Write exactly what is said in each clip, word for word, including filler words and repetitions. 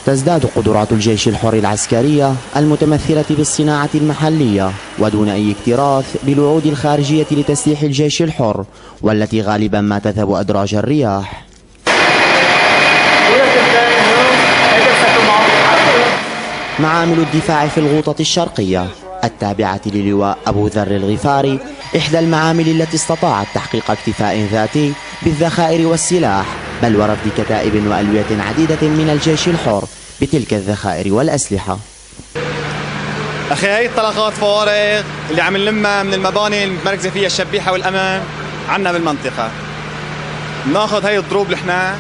تزداد قدرات الجيش الحر العسكرية المتمثلة بالصناعة المحلية ودون أي اكتراث بالوعود الخارجية لتسليح الجيش الحر، والتي غالبا ما تذهب أدراج الرياح. معامل الدفاع في الغوطة الشرقية التابعة للواء أبو ذر الغفاري إحدى المعامل التي استطاعت تحقيق اكتفاء ذاتي بالذخائر والسلاح، بل ورفد كتائب وألوية عديدة من الجيش الحر بتلك الذخائر والأسلحة. أخي هاي الطلقات فوارغ اللي عم نلمها من المباني المتمركزة فيها الشبيحة والأمن عنا بالمنطقة. بناخذ هاي الضروب لحنا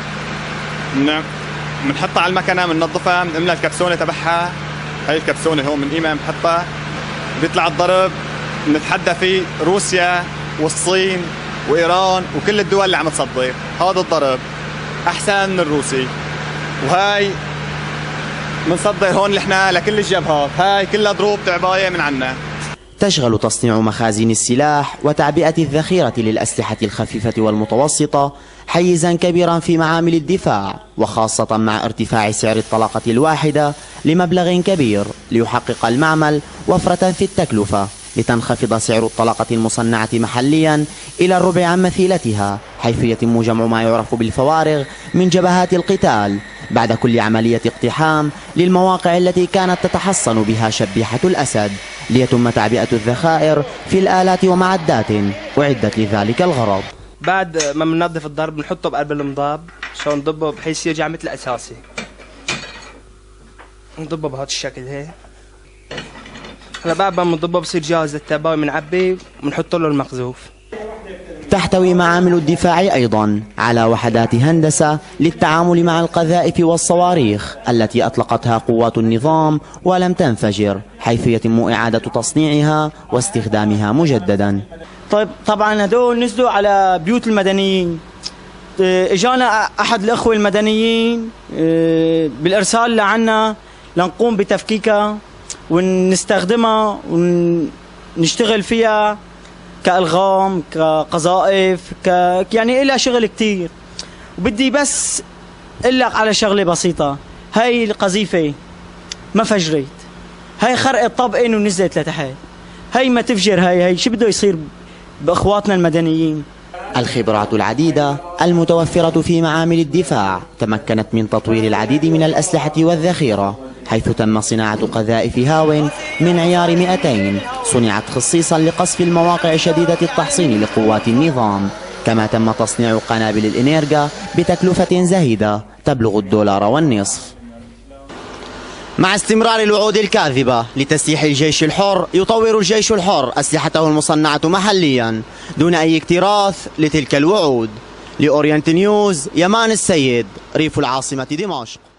بنحطها على المكنة، بننظفها، بنملى الكبسونة تبعها. هاي الكبسونة هون من قيمة بنحطها، بيطلع الضرب بنتحدى فيه روسيا والصين وإيران وكل الدول اللي عم تصدر. هذا الضرب أحسن من الروسي، وهاي بنصدر هون نحن لكل الجبهات. هاي كلها ضروب تعباية من عنا. تشغل تصنيع مخازن السلاح وتعبئة الذخيرة للأسلحة الخفيفة والمتوسطة حيزا كبيرا في معامل الدفاع، وخاصة مع ارتفاع سعر الطلقة الواحدة لمبلغ كبير، ليحقق المعمل وفرة في التكلفة لتنخفض سعر الطلقة المصنعة محليا إلى الربع عن مثيلتها، حيث يتم جمع ما يعرف بالفوارغ من جبهات القتال بعد كل عملية اقتحام للمواقع التي كانت تتحصن بها شبيحة الأسد، ليتم تعبئة الذخائر في الآلات ومعدات أعدت لذلك الغرض. بعد ما بننظف الضرب بنحطه بقلب المضاب عشان نضبه بحيث يرجع مثل الأساسي. نضبه بهذا الشكل هيك. هلا بعد ما بنضبه بصير جاهز للتعبئة، بنعبيه وبنحط له المقذوف. تحتوي معامل الدفاع أيضا على وحدات هندسة للتعامل مع القذائف والصواريخ التي أطلقتها قوات النظام ولم تنفجر، حيث يتم إعادة تصنيعها واستخدامها مجددا. طيب طبعا هدول نزلوا على بيوت المدنيين. اجانا احد الاخوه المدنيين بالارسال لعنا لنقوم بتفكيكها ونستخدمها ونشتغل فيها كألغام، كقذائف، ك... يعني إلها شغل كتير. وبدي بس اقول لك على شغله بسيطه. هاي القذيفه ما فجرت، هاي خرقت طبقين ونزلت لتحت. هاي ما تفجر. هاي هاي شو بده يصير باخواتنا المدنيين؟ الخبرات العديدة المتوفرة في معامل الدفاع تمكنت من تطوير العديد من الأسلحة والذخيرة، حيث تم صناعة قذائف هاو من عيار مئتين صنعت خصيصا لقصف المواقع شديدة التحصين لقوات النظام، كما تم تصنيع قنابل الإنيرجا بتكلفة زهيدة تبلغ الدولار والنصف. مع استمرار الوعود الكاذبة لتسليح الجيش الحر، يطور الجيش الحر أسلحته المصنعة محليا دون أي اكتراث لتلك الوعود. لأورينت نيوز، يمان السيد، ريف العاصمة دمشق.